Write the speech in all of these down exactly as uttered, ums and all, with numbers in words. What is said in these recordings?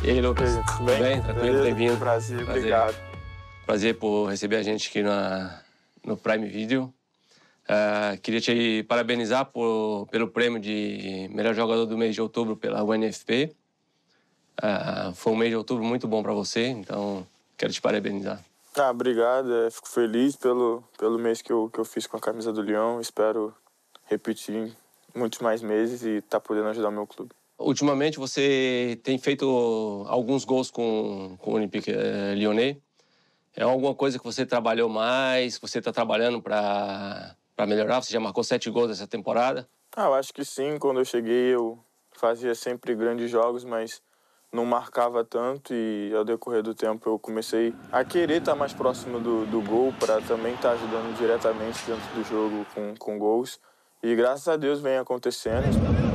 E aí, Lucas? E aí, tudo bem? bem? Tranquilo? Bem-vindo. Prazer, Prazer, obrigado. Prazer por receber a gente aqui na, no Prime Video. Uh, queria te parabenizar por, pelo prêmio de melhor jogador do mês de outubro pela U N F P. Uh, foi um mês de outubro muito bom para você, então quero te parabenizar. Ah, obrigado. É, fico feliz pelo, pelo mês que eu, que eu fiz com a camisa do Lyon. Espero repetir muitos mais meses e estar tá podendo ajudar o meu clube. Ultimamente você tem feito alguns gols com, com o Olympique Lyonnais. É alguma coisa que você trabalhou mais, que você está trabalhando para para melhorar? Você já marcou sete gols essa temporada? Ah, eu acho que sim. Quando eu cheguei eu fazia sempre grandes jogos, mas não marcava tanto, e ao decorrer do tempo eu comecei a querer estar mais próximo do, do gol para também estar ajudando diretamente dentro do jogo com, com gols. E graças a Deus vem acontecendo.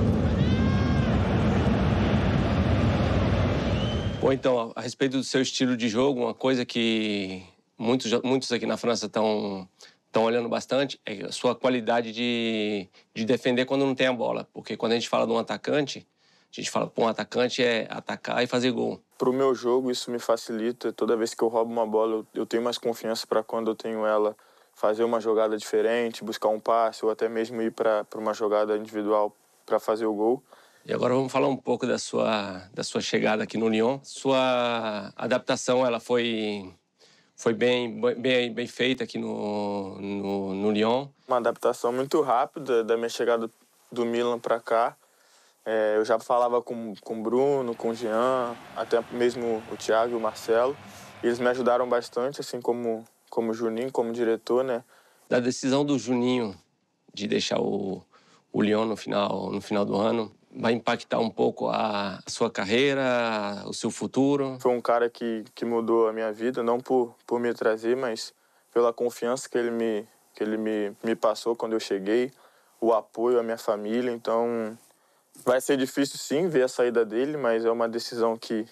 Bom, então, a respeito do seu estilo de jogo, uma coisa que muitos, muitos aqui na França estão estão olhando bastante é a sua qualidade de, de defender quando não tem a bola. Porque quando a gente fala de um atacante, a gente fala que um atacante é atacar e fazer gol. Para o meu jogo, isso me facilita. Toda vez que eu roubo uma bola, eu, eu tenho mais confiança para quando eu tenho ela fazer uma jogada diferente, buscar um passe ou até mesmo ir para uma jogada individual para fazer o gol. E agora vamos falar um pouco da sua, da sua chegada aqui no Lyon. Sua adaptação, ela foi, foi bem, bem, bem feita aqui no, no, no Lyon? Uma adaptação muito rápida da minha chegada do Milan para cá. É, eu já falava com, com o Bruno, com o Jean, até mesmo o Thiago e o Marcelo. E eles me ajudaram bastante, assim como, como o Juninho, como diretor, né? Da decisão do Juninho de deixar o, o Lyon no final, no final do ano, vai impactar um pouco a sua carreira, o seu futuro? Foi um cara que, que mudou a minha vida, não por, por me trazer, mas pela confiança que ele, me, que ele me, me passou quando eu cheguei, o apoio à minha família. Então, vai ser difícil sim ver a saída dele, mas é uma decisão que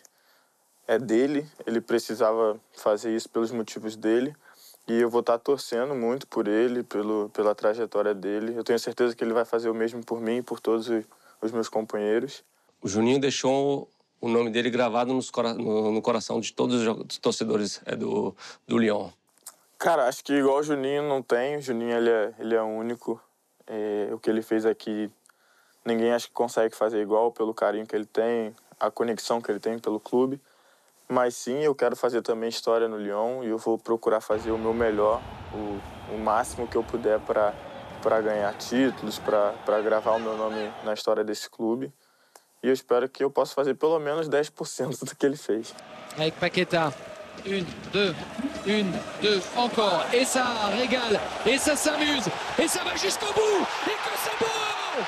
é dele. Ele precisava fazer isso pelos motivos dele. E eu vou estar torcendo muito por ele, pelo, pela trajetória dele. Eu tenho certeza que ele vai fazer o mesmo por mim e por todos os meus companheiros. O Juninho deixou o nome dele gravado nos, no, no coração de todos os torcedores é, do, do Lyon. Cara, acho que igual o Juninho não tem. O Juninho ele é, ele é único. É, o que ele fez aqui, ninguém acho que consegue fazer igual, pelo carinho que ele tem, a conexão que ele tem pelo clube. Mas sim, eu quero fazer também história no Lyon e eu vou procurar fazer o meu melhor, o, o máximo que eu puder para para ganhar títulos, para gravar o meu nome na história desse clube. E eu espero que eu possa fazer pelo menos dez por cento do que ele fez. Avec Paqueta. Une, deux, une, deux, encore. Et ça régale, et ça s'amuse, et ça va jusqu'au bout, et que c'est beau!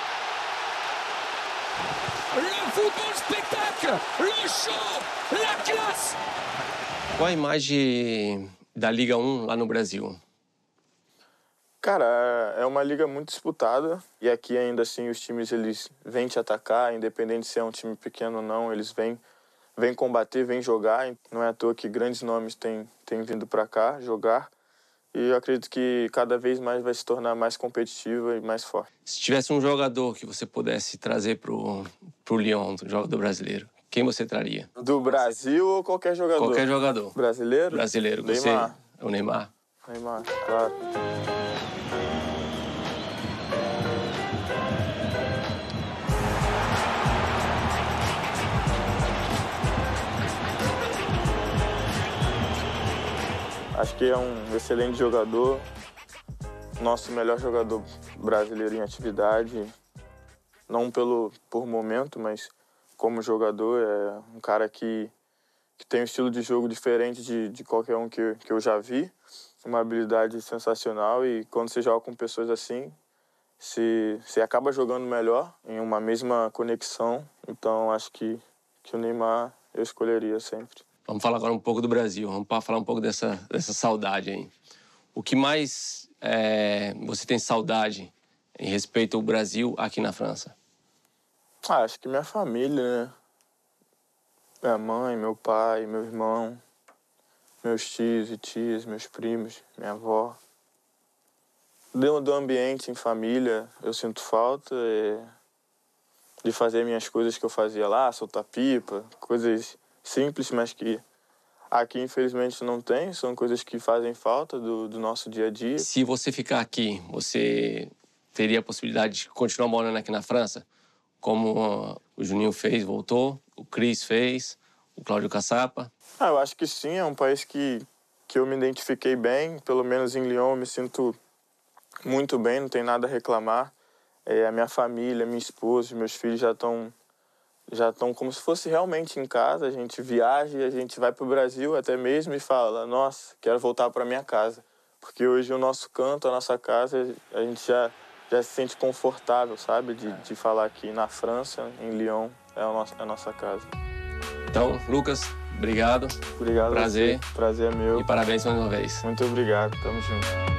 Le football spectacle, le show, la classe! Qual a imagem da Liga um lá no Brasil? Cara, é uma liga muito disputada e aqui ainda assim os times eles vêm te atacar, independente se é um time pequeno ou não, eles vêm, vêm combater, vêm jogar. Não é à toa que grandes nomes têm, têm vindo para cá jogar. E eu acredito que cada vez mais vai se tornar mais competitiva e mais forte. Se tivesse um jogador que você pudesse trazer pro, pro Lyon, um jogador brasileiro, quem você traria? Do Brasil ou qualquer jogador? Qualquer jogador. Brasileiro? Brasileiro. Neymar. Você, o Neymar? Neymar, claro. Acho que é um excelente jogador, nosso melhor jogador brasileiro em atividade, não pelo, por momento, mas como jogador, é um cara que, que tem um estilo de jogo diferente de, de qualquer um que, que eu já vi, uma habilidade sensacional, e quando você joga com pessoas assim, você, você acaba jogando melhor em uma mesma conexão. Então acho que, que o Neymar eu escolheria sempre. Vamos falar agora um pouco do Brasil, vamos falar um pouco dessa, dessa saudade aí. O que mais é, você tem saudade em respeito ao Brasil aqui na França? Ah, acho que minha família, né? Minha mãe, meu pai, meu irmão, meus tios e tias, meus primos, minha avó. Do, do ambiente em família eu sinto falta. É, de fazer minhas coisas que eu fazia lá, soltar pipa, coisas simples, mas que aqui infelizmente não tem, são coisas que fazem falta do, do nosso dia a dia. Se você ficar aqui, você teria a possibilidade de continuar morando aqui na França? Como o Juninho fez, voltou, o Cris fez, o Cláudio Caçapa? Ah, eu acho que sim, é um país que, que eu me identifiquei bem, pelo menos em Lyon eu me sinto muito bem, não tem nada a reclamar. É, a minha família, minha esposa, meus filhos já estão já estão como se fosse realmente em casa. A gente viaja, a gente vai para o Brasil até mesmo e fala, nossa, quero voltar para minha casa. Porque hoje o nosso canto, a nossa casa, a gente já, já se sente confortável, sabe? De, de falar que na França, em Lyon, é a nossa, é a nossa casa. Então, Lucas, obrigado. Obrigado. Prazer. Prazer é meu. E parabéns mais uma vez. Muito obrigado. Tamo junto.